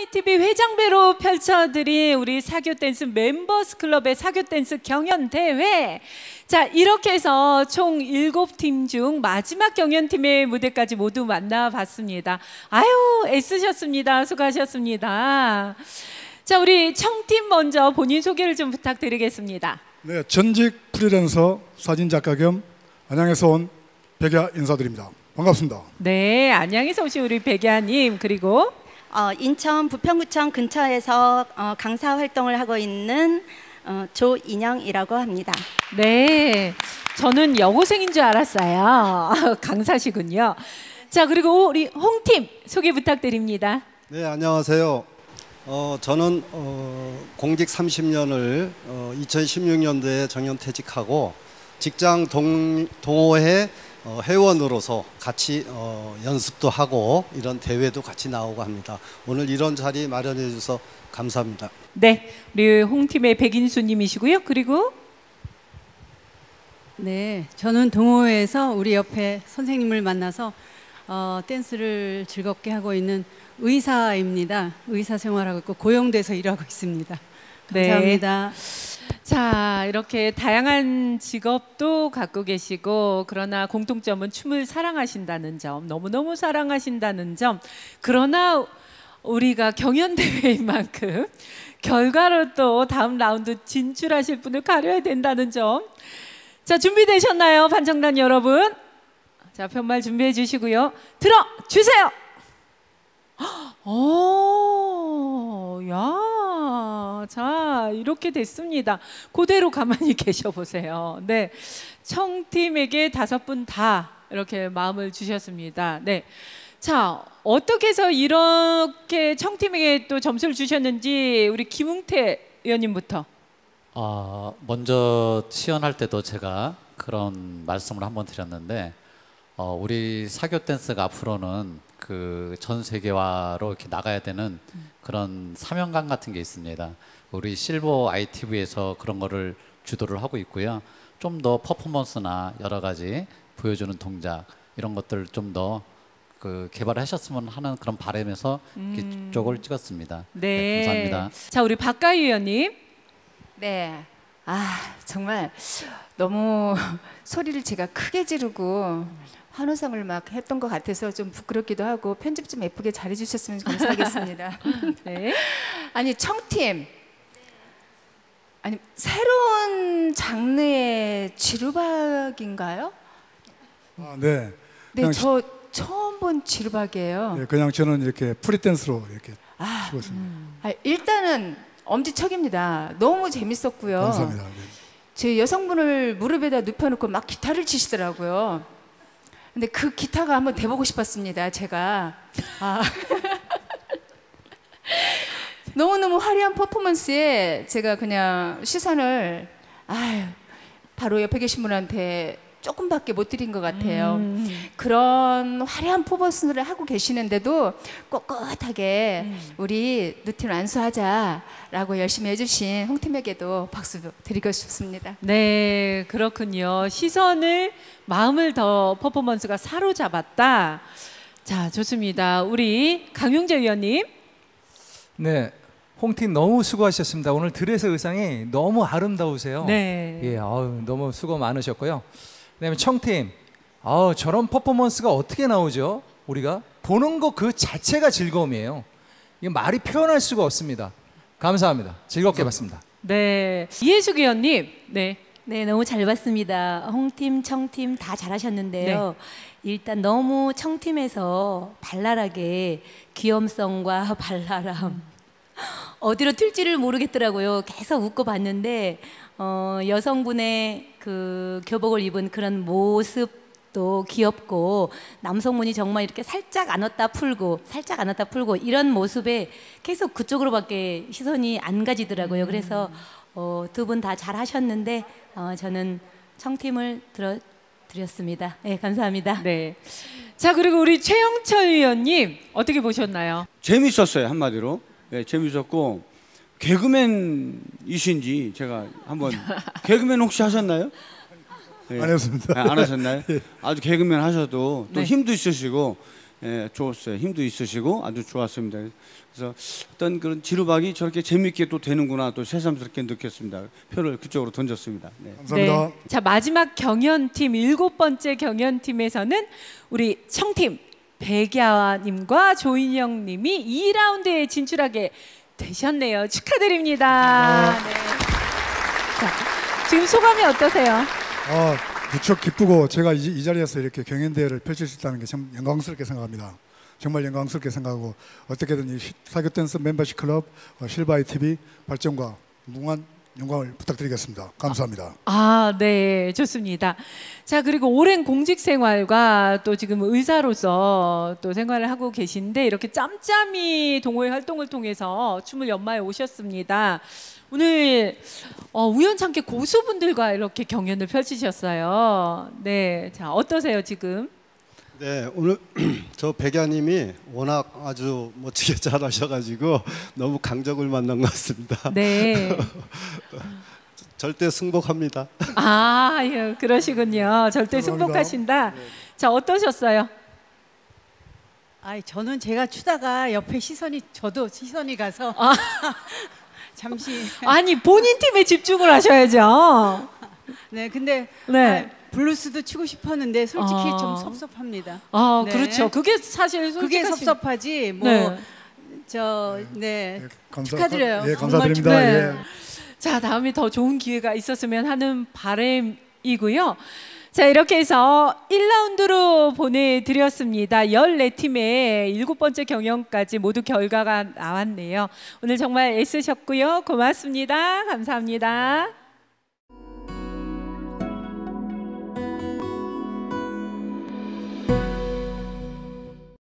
ITV 회장배로 펼쳐드린 우리 사교 댄스 멤버스 클럽의 사교 댄스 경연 대회. 자, 이렇게 해서 총 7팀 중 마지막 경연팀의 무대까지 모두 만나봤습니다. 아유, 애쓰셨습니다. 수고하셨습니다. 자, 우리 청팀 먼저 본인 소개를 좀 부탁드리겠습니다. 네, 전직 프리랜서 사진작가 겸 안양에서 온 백야 인사드립니다. 반갑습니다. 네, 안양에서 오신 우리 백야님, 그리고 인천 부평구청 근처에서 강사 활동을 하고 있는 조인영이라고 합니다. 네, 저는 여고생인 줄 알았어요. 강사시군요. 자, 그리고 우리 홍팀 소개 부탁드립니다. 네, 안녕하세요. 저는 공직 30년을 2016년도에 정년퇴직하고 직장 동호회 회원으로서 같이 연습도 하고 이런 대회도 같이 나오고 합니다. 오늘 이런 자리 마련해 주셔서 감사합니다. 네, 우리 홍팀의 백인수님이시고요. 그리고 네, 저는 동호회에서 우리 옆에 선생님을 만나서 댄스를 즐겁게 하고 있는 의사입니다. 의사 생활하고 있고 고용돼서 일하고 있습니다. 감사합니다. 네. 자, 이렇게 다양한 직업도 갖고 계시고 그러나 공통점은 춤을 사랑하신다는 점, 너무너무 사랑하신다는 점. 그러나 우리가 경연대회인 만큼 결과로 또 다음 라운드 진출하실 분을 가려야 된다는 점. 자, 준비되셨나요, 반정단 여러분? 자, 편말 준비해 주시고요. 들어주세요. 오, 야, 자, 이렇게 됐습니다. 그대로 가만히 계셔 보세요. 네, 청팀에게 5분 다 이렇게 마음을 주셨습니다. 네, 자, 어떻게 해서 이렇게 청팀에게 또 점수를 주셨는지 우리 김웅태 의원님부터. 먼저 시연할 때도 제가 그런 말씀을 한번 드렸는데 우리 사교 댄스가 앞으로는 그 전 세계화로 이렇게 나가야 되는 그런 사명감 같은 게 있습니다. 우리 실버 ITV에서 그런 거를 주도를 하고 있고요. 좀 더 퍼포먼스나 여러 가지 보여주는 동작 이런 것들 좀 더 개발하셨으면 하는 그런 바람에서 이쪽을 찍었습니다. 네. 네, 감사합니다. 자, 우리 박가희 의원님. 네. 정말 너무 소리를 제가 크게 지르고 환호성을 막 했던 것 같아서 좀 부끄럽기도 하고 편집 좀 예쁘게 잘해 주셨으면 감사하겠습니다. 네. 아니, 청팀. 아니, 새로운 장르의 지루박인가요? 네. 네, 저 처음 본 지루박이에요. 네, 그냥 저는 이렇게 프리댄스로 이렇게 죽었습니다. 일단은 엄지척입니다. 너무 재밌었고요. 감사합니다. 네. 제 여성분을 무릎에다 눕혀놓고 막 기타를 치시더라고요. 근데 그 기타가 한번 대보고 싶었습니다, 제가. 너무너무 화려한 퍼포먼스에 제가 그냥 시선을 바로 옆에 계신 분한테 조금밖에 못 드린 것 같아요. 그런 화려한 퍼포먼스를 하고 계시는데도 꼿꼿하게 우리 누팀 완수하자라고 열심히 해주신 홍팀에게도 박수 드리고 싶습니다. 네, 그렇군요. 시선을, 마음을 더 퍼포먼스가 사로잡았다. 자, 좋습니다. 우리 강용재 의원님. 네, 홍팀 너무 수고하셨습니다. 오늘 드레스 의상이 너무 아름다우세요. 네. 예, 너무 수고 많으셨고요. 그다음에 청팀, 저런 퍼포먼스가 어떻게 나오죠? 우리가 보는 거 그 자체가 즐거움이에요. 이게 말이 표현할 수가 없습니다. 감사합니다. 즐겁게 봤습니다. 네, 이해숙 의원님. 네. 네, 너무 잘 봤습니다. 홍팀, 청팀 다 잘하셨는데요. 일단 너무 청팀에서 발랄하게 귀염성과 발랄함 어디로 튈지를 모르겠더라고요. 계속 웃고 봤는데 여성분의 그 교복을 입은 그런 모습도 귀엽고 남성분이 정말 이렇게 살짝 안았다 풀고 살짝 안았다 풀고 이런 모습에 계속 그쪽으로밖에 시선이 안 가지더라고요. 그래서 두 분 다 잘하셨는데 저는 청팀을 드렸습니다. 네, 감사합니다. 네. 자, 그리고 우리 최영철 의원님 어떻게 보셨나요? 재밌었어요, 한마디로. 네, 재밌었고 개그맨이신지 제가 한번 개그맨 혹시 하셨나요? 네. 안 했습니다. 안 하셨나요? 아주 개그맨 하셔도 또 네. 힘도 있으시고 좋았어요. 힘도 있으시고 아주 좋았습니다. 그래서 어떤 그런 지루박이 저렇게 재밌게 또 되는구나 또 새삼스럽게 느꼈습니다. 표를 그쪽으로 던졌습니다. 네. 감사합니다. 네. 자, 마지막 경연팀 7번째 경연팀에서는 우리 청팀 백야님과 조인영님이 2라운드에 진출하게 되셨네요. 축하드립니다. 네. 자, 지금 소감이 어떠세요? 무척 기쁘고 제가 이 자리에서 이렇게 경연대회를 펼칠 수 있다는 게 참 영광스럽게 생각합니다. 정말 영광스럽게 생각하고 어떻게든 이 사교 댄스 멤버십 클럽 실바이 TV 발전과 무궁한 영광을 부탁드리겠습니다. 감사합니다. 네, 좋습니다. 자, 그리고 오랜 공직 생활과 또 지금 의사로서 또 생활을 하고 계신데 이렇게 짬짬이 동호회 활동을 통해서 춤을 연마해 오셨습니다. 오늘 우연찮게 고수분들과 이렇게 경연을 펼치셨어요. 네, 자, 어떠세요 지금? 네, 오늘 저 백야님이 워낙 아주 멋지게 잘하셔가지고 너무 강적을 만난 것 같습니다. 네. 절대 승복합니다. 예, 그러시군요. 절대 승복하신다. 네. 자, 어떠셨어요? 저는 제가 추다가 옆에 저도 시선이 가서 잠시 아니, 본인 팀에 집중을 하셔야죠. 네, 근데 네. 블루스도 추고 싶었는데 솔직히 좀 섭섭합니다. 네. 그렇죠. 그게 사실 그게 섭섭하지 축하드려요. 예, 감사드립니다. 네. 예. 자, 다음에 더 좋은 기회가 있었으면 하는 바람이고요. 자, 이렇게 해서 1라운드로 보내드렸습니다. 14팀의 7번째 경연까지 모두 결과가 나왔네요. 오늘 정말 애쓰셨고요. 고맙습니다. 감사합니다.